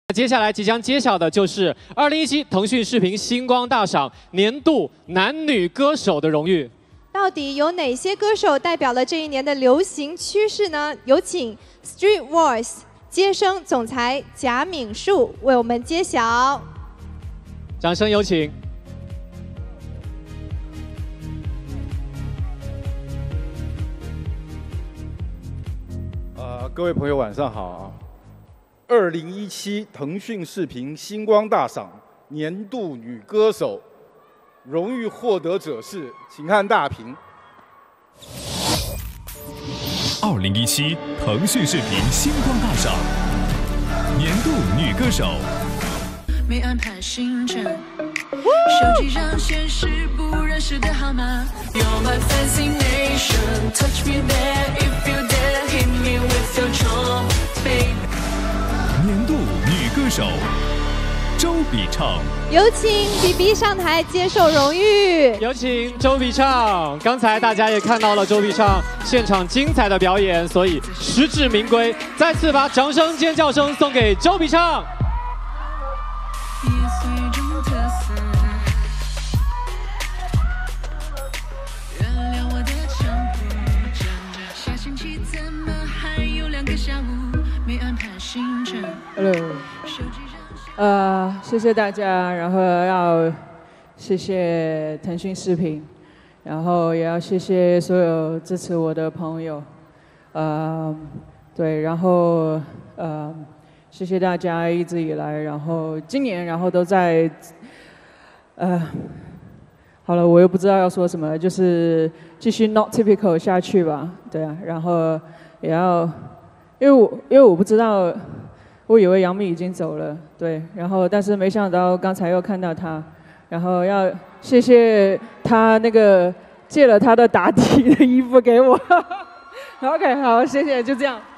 接下来即将揭晓的就是2017腾讯视频星光大赏年度男女歌手的荣誉。 到底有哪些歌手代表了这一年的流行趋势呢？有请 Street Voice 接生总裁贾敏树为我们揭晓。 掌声有请。 各位朋友晚上好啊！2017腾讯视频星光大赏年度女歌手荣誉获得者是，请看大屏。 2017腾讯视频星光大赏年度女歌手。 没安排行程，手机上显示不认识的号码。You're my fascination, touch me there if you dare, hit me with your charm, babe. 年度女歌手周笔畅， 有请 BB 上台接受荣誉。 有请周笔畅。刚才大家也看到了周笔畅现场精彩的表演，所以实至名归。再次把掌声、尖叫声送给周笔畅。 Hello， 谢谢大家，然后要谢谢腾讯视频，然后也要谢谢所有支持我的朋友，对，然后谢谢大家一直以来，然后今年然后都在，好了，我又不知道要说什么，就是继续 not typical 下去吧，对啊，然后也要，因为我不知道。 我以为杨幂已经走了，对，然后但是没想到刚才又看到她，然后要谢谢她那个借了她的打底的衣服给我。OK， 好，谢谢，就这样。